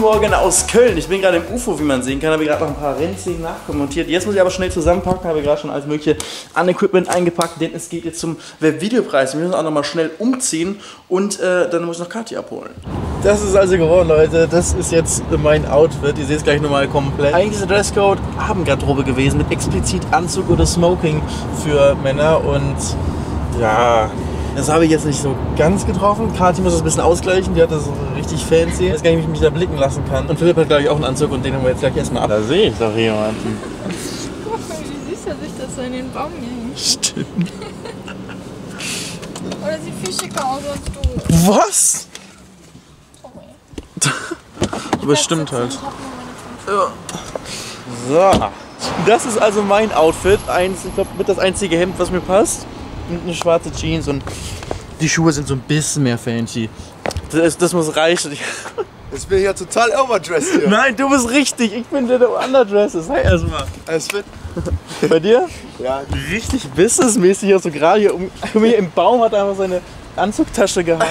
Morgen aus Köln. Ich bin gerade im UFO, wie man sehen kann. Habe gerade noch ein paar Rennszenen nachkommentiert. Jetzt muss ich aber schnell zusammenpacken. Habe gerade schon alles mögliche an Equipment eingepackt, denn es geht jetzt zum Webvideopreis. Wir müssen auch noch mal schnell umziehen und dann muss ich noch Kathi abholen. Das ist also geworden, Leute. Das ist jetzt mein Outfit. Ihr seht es gleich nochmal komplett. Eigentlich ist der Dresscode Abendgarderobe gewesen mit explizit Anzug oder Smoking für Männer und ja. Das habe ich jetzt nicht so ganz getroffen. Kathi muss das ein bisschen ausgleichen, die hat das so richtig fancy. Jetzt gar nicht, wie ich mich da blicken lassen kann. Und Philipp hat, glaube ich, auch einen Anzug und den haben wir jetzt gleich erstmal ab. Da sehe ich doch jemanden. Guck mal, wie süß er sich das so in den Baum hängt. Stimmt. Oder sieht viel schicker aus als du. Was? Aber stimmt halt. Ja. So. Das ist also mein Outfit. Ich glaube, mit das einzige Hemd, was mir passt. Und eine schwarze Jeans und die Schuhe sind so ein bisschen mehr fancy. Das muss reichen. Ich bin ja total overdressed hier. Nein, du bist richtig. Ich bin der underdressed ist. Hey, erstmal. Alles fit? Bei dir? Ja. Richtig businessmäßig. Also gerade hier, guck mal, hier im Baum hat er einfach seine Anzugtasche gehangen.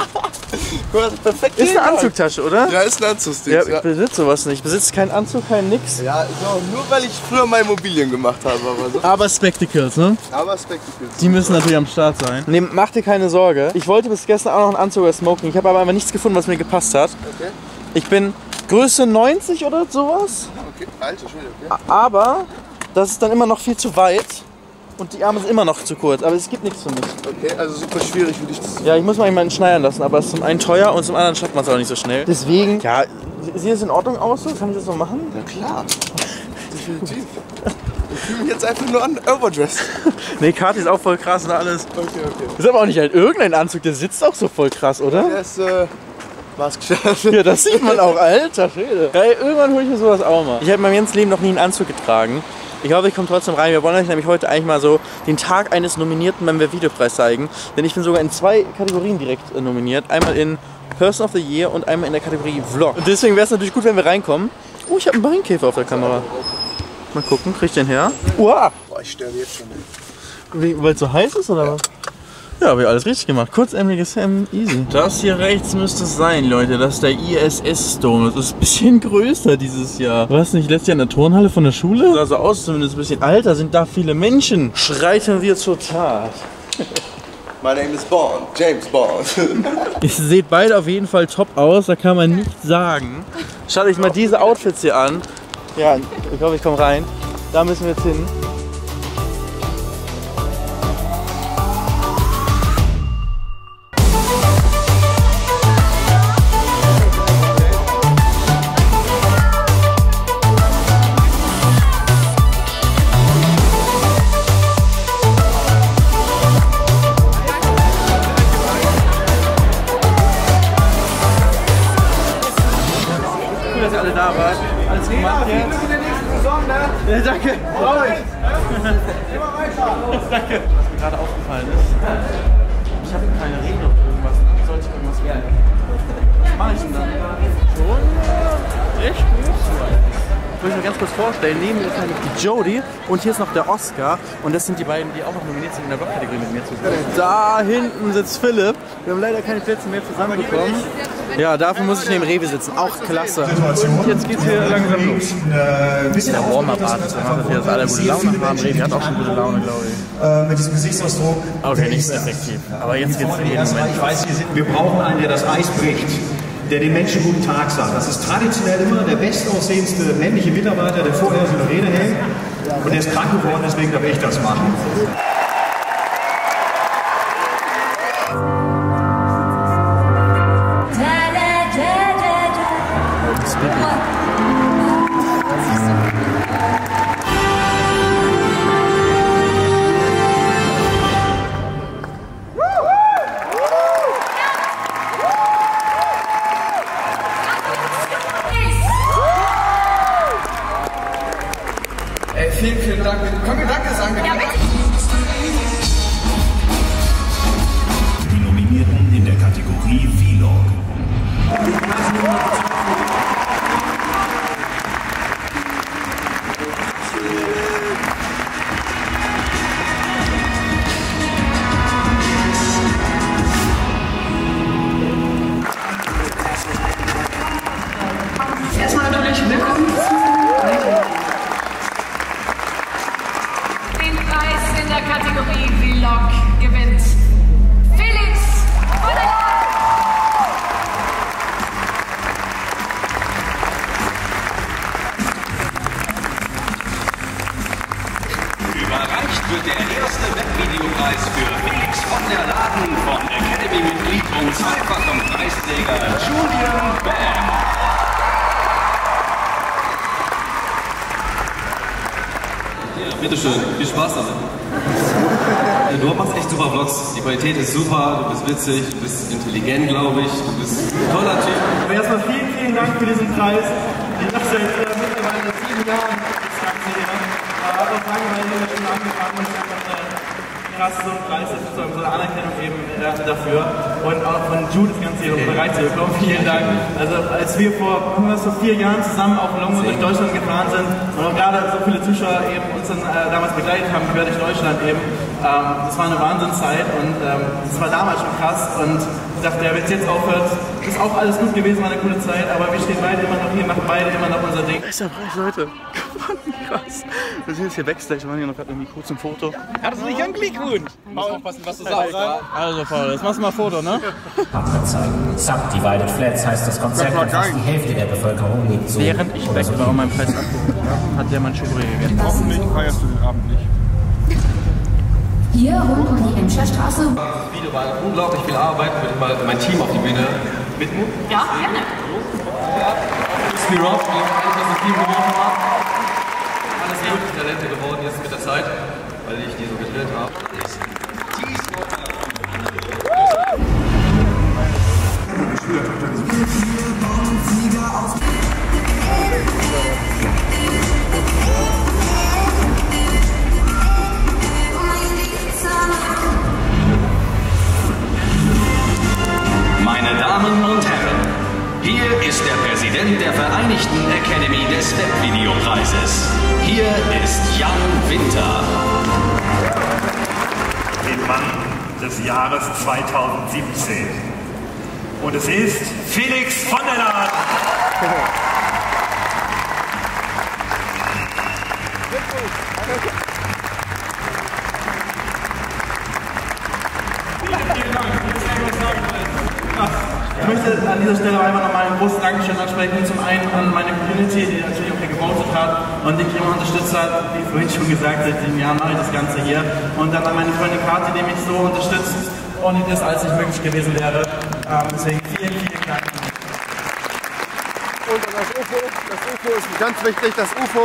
Guck mal, perfekt. Ist eine Anzugtasche, oder? Ja, ist ein Anzugsding. Ja, ich besitze sowas nicht. Ich besitze keinen Anzug, kein nix. Ja, so, nur weil ich früher mal Immobilien gemacht habe. Aber, so. Aber Spectacles, ne? Aber Spectacles. Die müssen natürlich am Start sein. Nee, mach dir keine Sorge. Ich wollte bis gestern auch noch einen Anzug oder Smoking. Ich habe aber einfach nichts gefunden, was mir gepasst hat. Okay. Ich bin Größe 90 oder sowas. Okay, alter Schwede, okay. Aber das ist dann immer noch viel zu weit. Und die Arme sind immer noch zu kurz, aber es gibt nichts für mich. Okay, also super schwierig für dich das. Ja, ich muss mal jemanden schneidern lassen, aber es ist zum einen teuer und zum anderen schafft man es auch nicht so schnell. Deswegen, ja, sieht es in Ordnung aus so? Kann ich das so machen? Ja klar, definitiv. Ich fühle mich jetzt einfach nur overdressed. Nee, Kathi ist auch voll krass und alles. Okay. Das ist aber auch nicht halt irgendein Anzug, der sitzt auch so voll krass, oder? Der ist maßgeschneidert. Ja, das sieht man auch, alter Schwede. Hey, irgendwann hole ich mir sowas auch mal. Ich habe in meinem ganzen Leben noch nie einen Anzug getragen. Ich hoffe, ich komme trotzdem rein. Wir wollen euch nämlich heute eigentlich mal so den Tag eines Nominierten beim Videopreis zeigen. Denn ich bin sogar in 2 Kategorien direkt nominiert. Einmal in Person of the Year und einmal in der Kategorie Vlog. Und deswegen wäre es natürlich gut, wenn wir reinkommen. Oh, ich habe einen Marienkäfer auf der Kamera. Mal gucken, krieg ich den her? Uah! Boah, ich sterbe jetzt schon. Weil es so heiß ist oder was? Ja, habe ich alles richtig gemacht. Kurzärmeliges Hemd, easy. Das hier rechts müsste es sein, Leute. Das ist der ISS-Dome. Das ist ein bisschen größer dieses Jahr. War es nicht letztes Jahr in der Turnhalle von der Schule? Sah so aus, zumindest ein bisschen. Alter, sind da viele Menschen. Schreiten wir zur Tat. My name is Bond, James Bond. Ihr seht beide auf jeden Fall top aus, da kann man nichts sagen. Schaut euch mal diese Outfits hier an. Ja, ich glaube, ich komme rein. Da müssen wir jetzt hin. Dass ihr alle da wart. Alles gemacht jetzt. Ja, danke. Danke. Was mir gerade aufgefallen ist, ich habe keine Rede auf irgendwas. Ne? Sollte ich irgendwas werden? Was mache ich denn dann? Schon recht gut. Ich will mich noch ganz kurz vorstellen. Neben mir ist nämlich die Jodie und hier ist noch der Oscar. Und das sind die beiden, die auch noch nominiert sind in der Vlog-Kategorie mit mir zusammen. Da hinten sitzt Philipp. Wir haben leider keine Plätze mehr zusammenbekommen. Ja, dafür muss ich neben Rewe sitzen. Auch klasse. Und jetzt geht's hier langsam los. Ein bisschen der Warm-Up-Art, dass wir das alle gute Laune haben. Rewe hat auch schon gute Laune, glaube ich. Mit diesem Gesichtsausdruck. Okay, nicht so effektiv. Aber jetzt geht's in den Moment. Ich weiß, wir brauchen einen, der das Eis bricht, der den Menschen guten Tag sagt. Das ist traditionell immer der bestaussehendste männliche Mitarbeiter, der vorher so eine Rede hält. Und der ist krank geworden, deswegen darf ich das machen. Ey, vielen Dank. Können wir Danke sagen? Ja, bitte. Die Nominierten in der Kategorie Vlog. gewinnt Felix von der Überreicht wird der erste Webvideopreis für Felix von der Laden von Academy-Mitglied und zweifachem Preisträger Julian Bam. Ja, bitteschön, viel Spaß damit. Du machst echt super Vlogs, die Qualität ist super, du bist witzig, du bist intelligent, glaube ich, du bist ein toller Typ. Aber erstmal vielen, vielen Dank für diesen Preis. Ich mache seit mittlerweile 7 Jahren das Ganze hier. Aber auch lange schon angefangen und ich habe krass so einen Preis, so eine Anerkennung eben dafür. Und auch von Jude das Ganze hier bereit zu bekommen. Vielen Dank. Also als wir vor 4 Jahren zusammen auf Longo durch Deutschland gefahren sind und auch gerade so viele Zuschauer eben uns dann damals begleitet haben, quer durch Deutschland eben, das war eine Wahnsinnszeit und das war damals schon krass und ich dachte, ja, wenn es jetzt aufhört, ist auch alles gut gewesen, war eine coole Zeit, aber wir stehen beide immer noch hier, machen beide immer noch unser Ding. Ist ja Preis, Leute. Krass. Wir sind jetzt hier Backstage, wir machen hier noch gerade irgendwie kurz ein Foto. Hattest du nicht einen Glückwunsch? Mal aufpassen, was du sagst. Also Paul, jetzt machst du mal ein Foto, ne? Subdivided Flats heißt das Konzept, und fast die Hälfte der Bevölkerung lebt so. Während ich weg war und meinen Preis abgeholt habe, hat der mein Schokolade gegessen. Hoffentlich feierst du den Abend nicht. Hier rund um die Emscher Straße. Das Video war unglaublich viel Arbeit, würde ich mal mein Team auf die Bühne mitnehmen. Ja, gerne. Spiroff, das Team gewonnen hat. Alles mögliche Talente geworden jetzt mit der Zeit, weil ich die so gedrillt habe. Meine Damen und Herren, hier ist der Präsident der Vereinigten Academy des Webvideopreises. Hier ist Jan Winter. Den Mann des Jahres 2017. Und es ist Felix von der Laden. Ich möchte an dieser Stelle einfach nochmal ein großes Dankeschön ansprechen. Zum einen an meine Community, die natürlich auch hier gewotet hat und die immer unterstützt hat. Wie vorhin schon gesagt, seit 7 Jahren mache ich das Ganze hier. Und dann an meine Freundin Kathi, die mich so unterstützt, ohne das alles nicht möglich gewesen wäre. Deswegen vielen, vielen Dank. Und an das UFO. Das UFO ist ganz wichtig, das UFO.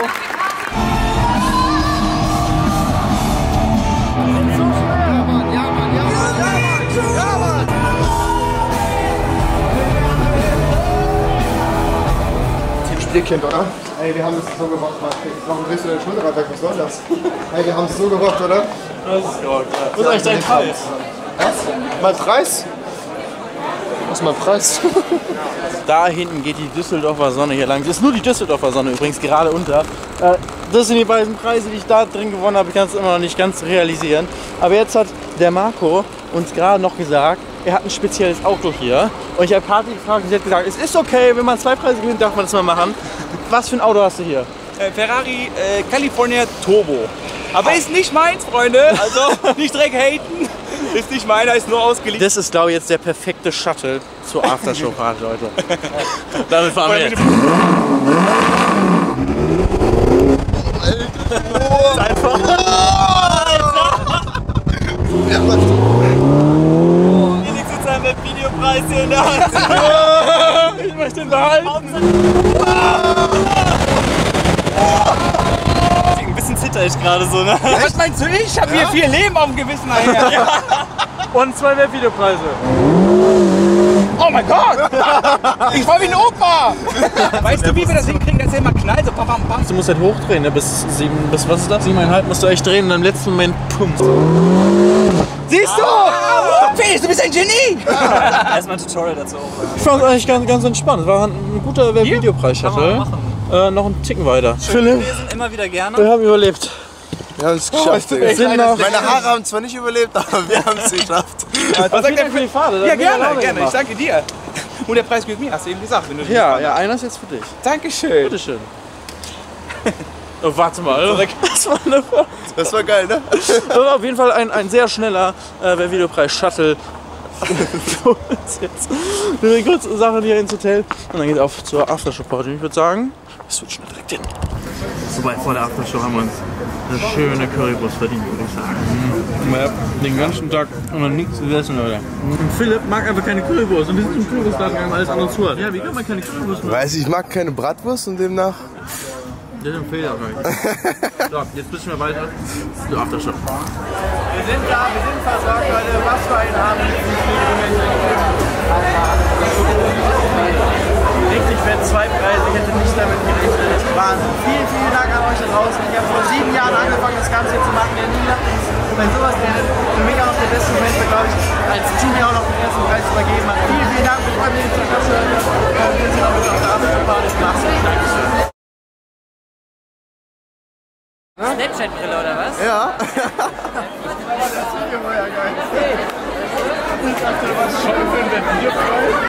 Kind, oder? Ey, wir haben das so gerockt, Mann. Warum drehst du deine Schulter weg? Was soll das? Ey, wir haben es so gerockt, oder? Das ist gerockt, ja. Was ist eigentlich dein Preis? Was? Mein Preis? Was ist mein Preis? Da hinten geht die Düsseldorfer Sonne hier lang. Das ist nur die Düsseldorfer Sonne übrigens gerade unter. Das sind die beiden Preise, die ich da drin gewonnen habe. Ich kann es immer noch nicht ganz realisieren. Aber jetzt hat der Marco uns gerade noch gesagt, er hat ein spezielles Auto hier. Und ich habe Kathi gefragt und sie hat gesagt, es ist okay, wenn man 2 Preise gewinnt, darf man das mal machen. Was für ein Auto hast du hier? Ferrari California Turbo. Aber ist nicht meins, Freunde. Also nicht direkt haten. Ist nicht meiner, ist nur ausgeliehen. Das ist, glaube ich, jetzt der perfekte Shuttle zur Aftershow-Party, Leute. Damit fahren wir jetzt. Oh, einfach. Felix mit seinem Webvideopreis hier in der Hand. Ich möchte ihn behalten. Ein bisschen zitter ich gerade so, ne? Was meinst du, ich habe hier 4 Leben auf dem Gewissen nachher. Ja. Und 2 Webvideopreise. Oh mein Gott! Ich war wie ein Opa! Weißt du, wie wir das hinkriegen, dass er immer knallt? So pam, pam, pam. Du musst halt hochdrehen, ne? Bis was ist das? 7,5 musst du echt drehen und im letzten Moment pumpt. Siehst du? Felix, du bist ein Genie! Erstmal ein Tutorial dazu. Ich fand es eigentlich ganz entspannt. Es war ein guter Videopreis-Shuttle. Noch einen Ticken weiter. Philipp, wir sind immer wieder gerne. Wir haben überlebt. Wir haben es geschafft, Digga. Meine Haare haben zwar nicht überlebt, aber wir haben es geschafft. Was sagt der für die Fahrt? Ja, gerne. Ich danke dir. Und der Preis gilt mir, hast du eben gesagt. Wenn du ja, einer ist jetzt für dich. Dankeschön. Bitteschön. Oh, warte mal, das war eine Fahrt. Das war geil, ne? Das war auf jeden Fall ein sehr schneller Videopreis-Shuttle. Jetzt eine kurze Sache hier ins Hotel und dann geht es auf zur Aftershow-Party. Ich würde sagen, wir switchen direkt hin. Wobei vor der Aftershow haben wir uns eine schöne Currywurst verdient, würde ich sagen. Wir haben den ganzen Tag noch nichts gegessen, Leute. Und Philipp mag einfach keine Currywurst und wir sind zum Currywurstladen gegangen, weil alles andere zu hat. Ja, wie kann man keine Currywurst machen? Weiß ich mag keine Bratwurst und demnach. Das ist ein Fehler, so, jetzt müssen wir weiter zur Aftershow. Wir sind da, wir sind versorgt, Leute. Was für ein Abend. Richtig fett, 2 Preise, ich hätte nicht damit gerechnet. Wahnsinn. Vielen, vielen Dank an euch da draußen. Ich habe vor 7 Jahren angefangen, das Ganze hier zu machen. Ja, nie gedacht, wenn sowas für mich auch noch der beste Moment war, glaube ich, als Team hier auch noch den ersten Preis zu vergeben hat. Vielen, vielen Dank. Wir freuen uns auf das. Wir sind auch mit auf der Aftershow-Party. Dankeschön. Snapchat-Brille oder was? Ja. Das ist ja geil.